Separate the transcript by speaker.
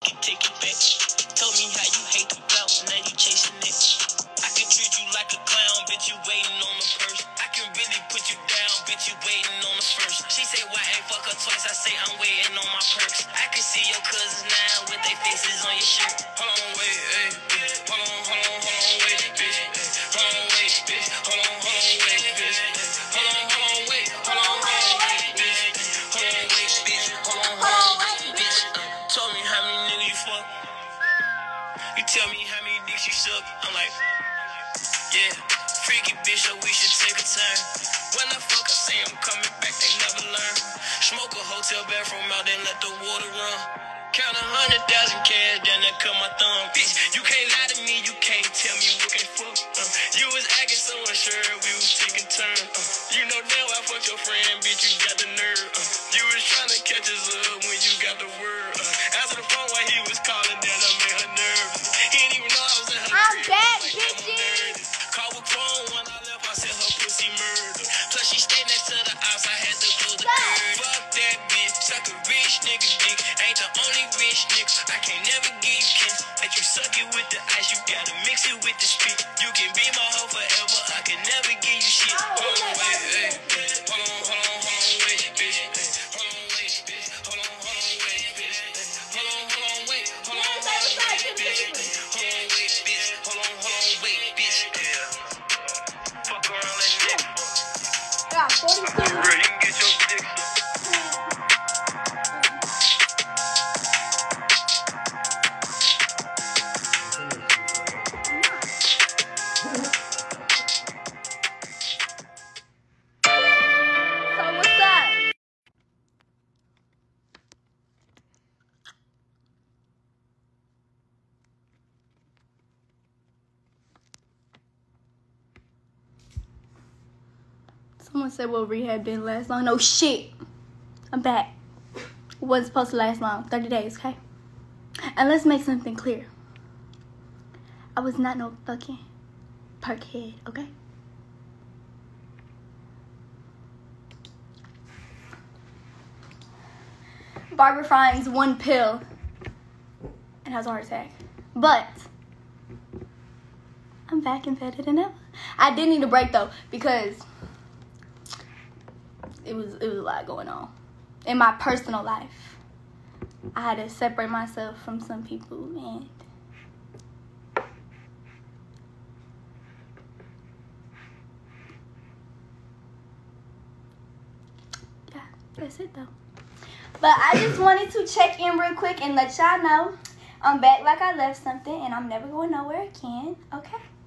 Speaker 1: Take it back. Told me how you hate the belt, now you chasing it. I can treat you like a clown, bitch, you waiting on the purse. I can really put you down, bitch, you waiting on the first. She say, why ain't fuck her twice? I say, I'm waiting on my perks. I can see your cousins now with their faces on your shirt. Hold on, wait, hey, bitch. Hold on, wait, bitch. Hold on, wait, bitch. Hold on, wait, bitch. Hold on, wait, bitch. Hold on, wait, bitch. Hold on, wait, bitch. Told me how many niggas you fuck. You tell me how many dicks you suck. I'm like, yeah, freaky bitch, so we should take a turn. When I fuck, I say I'm coming back, they never learn. Smoke a hotel bathroom out, then let the water run. Count 100,000 cash, then I cut my thumb. Bitch, you can't lie to me, you can't tell me what can fuck. You was acting so unsure, we was taking turns. You know damn I fucked your friend, bitch, you got the nerve. You was trying to catch us up when you got the word. Answer the phone while he was calling, then I made her nervous. He didn't even know I was in her
Speaker 2: I'm
Speaker 1: crib.
Speaker 2: back,
Speaker 1: Like,
Speaker 2: bitches.
Speaker 1: call with phone when I left, I said her pussy murder. Plus she stayed next to the house, I had to close the curtain. Fuck that bitch, suck a rich nigga dick. Ain't the only rich nigga, I can't never give you kiss. Let you suck it with the ice, you gotta mix it with the spit. You can be my hoe forever, I can never give you shit. Hold on, wait, hey, bitch. Hold on, wait, bitch. Hold on, wait, bitch. Hold on, wait, bitch. Hold on, wait, bitch. Hold on, wait, bitch. Hold on, wait, bitch. Yeah. Fuck around like that.
Speaker 2: Got 42.
Speaker 1: You can get your dick.
Speaker 2: So what's up? Someone said, well, rehab didn't last long. No shit. I'm back. It wasn't supposed to last long. 30 days, okay? And let's make something clear. I was not no fucking perkhead, okay? Barbara finds one pill and has a heart attack. But I'm back and better than ever. I did need a break though because it was a lot going on in my personal life. I had to separate myself from some people and yeah, that's it though. But I just wanted to check in real quick and let y'all know I'm back like I left something and I'm never going nowhere again, okay?